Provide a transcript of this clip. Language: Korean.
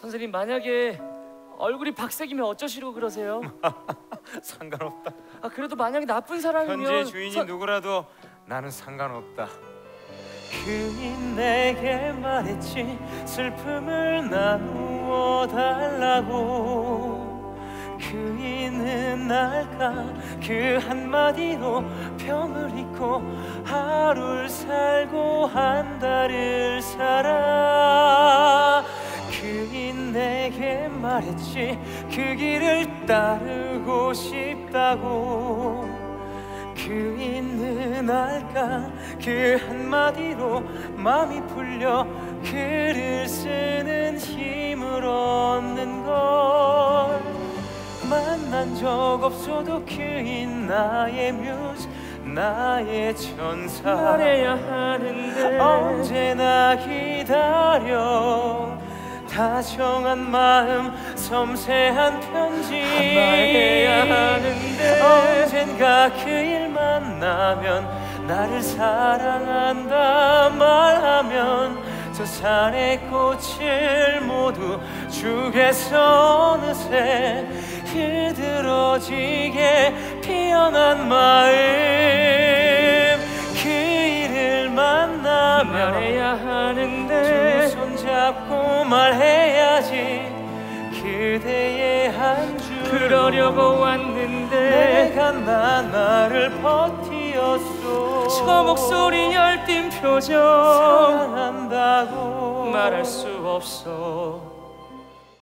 선생님, 만약에 얼굴이 박색이면 어쩌시려고 그러세요? 상관없다. 아, 그래도 만약에 나쁜 사람이면 현재 주인이 누구라도 나는 상관없다. 그인 내게 말했지 슬픔을 나누어 달라고. 그이는 날까 그 한마디로 병을 잊고 하루를 살고 한 달을 살아. 그인 내게 말했지 그 길을 따르고 싶다고. 그이는 알까 그 한마디로 마음이 풀려 글을 쓰는 힘을 얻는 걸. 만난 적 없어도 그인 나의 뮤즈 나의 천사. 말해야 하는데 언제나 기다려 다정한 마음 섬세한 편지. 말해야 하는데 언젠가 그 일 만나면 나를 사랑한다 말하면 저 산의 꽃을 모두 주겠어. 어느새 흐드러지게 피어난 마음. 그 일을 만나면 말해야 하는데 두 손 잡고 말해야지. 그대의 한 줄 그러려고 왔는데 내가 나를 버티었어. 저 목소리 열띤 표정 사랑한다고 말할 수 없어.